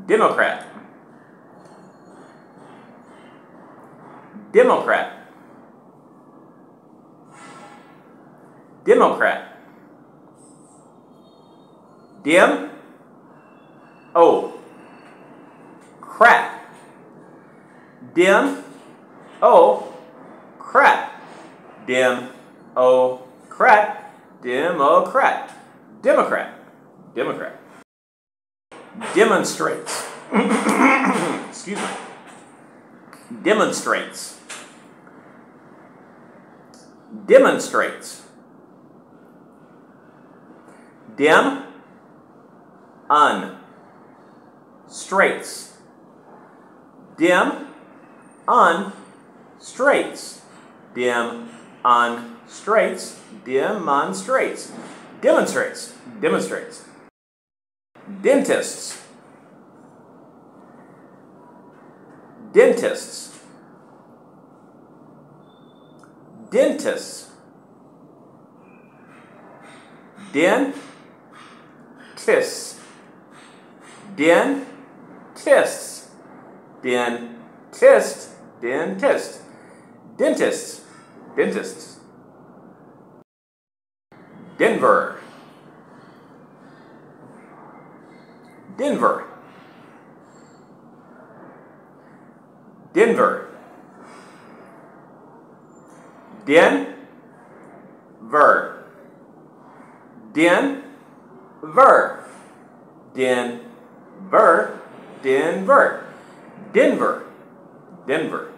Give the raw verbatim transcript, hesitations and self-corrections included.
Democrat. Democrat. Democrat. Dim. O. Crat. Dim. O. Crat. Dim. O. Crat. Democrat. Democrat. Democrat. Demonstrates. Excuse me. Demonstrates. Demonstrates. Dim. Un. Straits. Dim. Un. Straits. Dim. Un. Straits. Demonstrates. Demonstrates. Demonstrates. Dentists. Dentists. Dentists. Den. Tists. Den. Tists. Den. Tist. Dentist. Dentists. Dentists. Denver. Denver. Denver. Den. Ver. Den. Ver. Den. Ver. Denver. Denver. Denver.